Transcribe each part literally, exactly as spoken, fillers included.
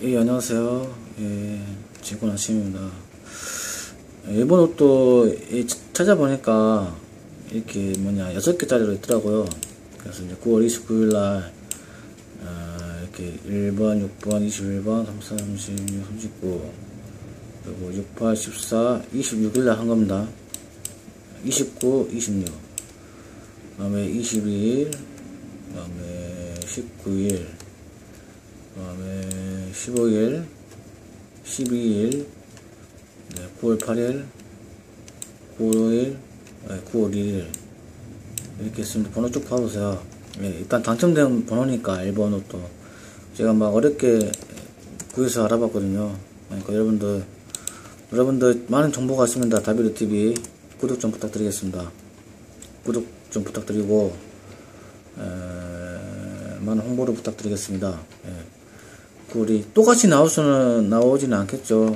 예, 안녕하세요. 예, 지군 아침입니다. 일본 옷도 이 찾아보니까 이렇게 뭐냐 여섯 개짜리로 있더라고요. 그래서 이제 구월 이십구일날 아, 이렇게 일 번, 육 번, 이십일 번, 삼십사, 삼십육, 삼십구 그리고 육, 팔, 십사, 이십육일날 한 겁니다. 이십구, 이십육 그 다음에 이십이일 그 다음에 십구일 그 다음에 십오일 십이일 네, 구월 팔일 구월 오일 네, 구월 일일 이렇게 있습니다. 번호 쭉 봐보세요. 예, 일단 당첨된 번호니까 일 번 옷도 제가 막 어렵게 구해서 알아봤거든요. 그러니까 여러분들 여러분들 많은 정보가 있습니다. 다비루티비 구독 좀 부탁드리겠습니다. 구독 좀 부탁드리고 에, 많은 홍보를 부탁드리겠습니다. 예. 그 우리 똑같이 나올 수는 나오지는 않겠죠.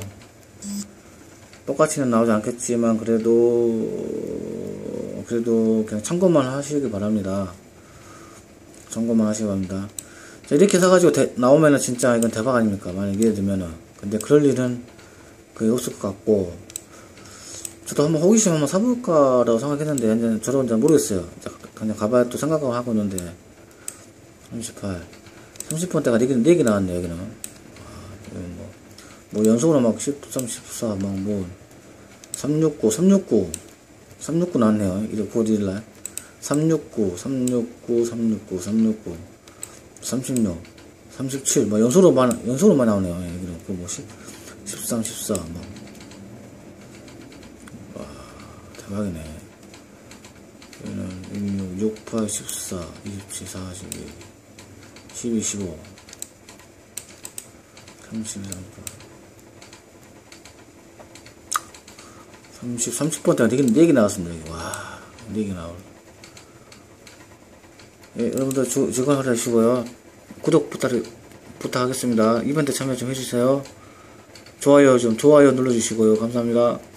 똑같이는 나오지 않겠지만 그래도 그래도 그냥 참고만 하시기 바랍니다. 참고만 하시기 바랍니다. 자, 이렇게 사가지고 대, 나오면은 진짜 이건 대박 아닙니까? 만약 예를 들면은. 근데 그럴 일은 거의 없을 것 같고 저도 한번 호기심 한번 사볼까라고 생각했는데 이제 저도 잘 모르겠어요. 그냥 가봐야 또 생각하고 하고 있는데 삼십팔 삼십 번대가 네 개, 네 개 나왔네, 여기는. 아, 뭐, 뭐, 연속으로 막 십삼, 십사, 막 뭐, 삼백육십구, 삼백육십구, 삼백육십구 나왔네요. 이제 구월 일일날. 삼백육십구, 삼백육십구, 삼백육십구, 삼백육십구, 삼십육, 삼십칠, 뭐, 연속으로만, 연속으로만 나오네요. 여기는. 그 뭐, 십삼, 십사, 막. 와, 대박이네. 여기는 육십육, 육, 팔, 십사, 이십칠, 사십일. 십이, 십오, 삼십, 삼십, 삼십 번대가 네 개, 네 개 나왔습니다. 와, 네 개 나올. 예, 여러분들 주, 즐거운 하루 되시고요. 구독 부탁, 부탁하겠습니다. 이벤트 참여 좀 해주세요. 좋아요 좀, 좋아요 눌러주시고요. 감사합니다.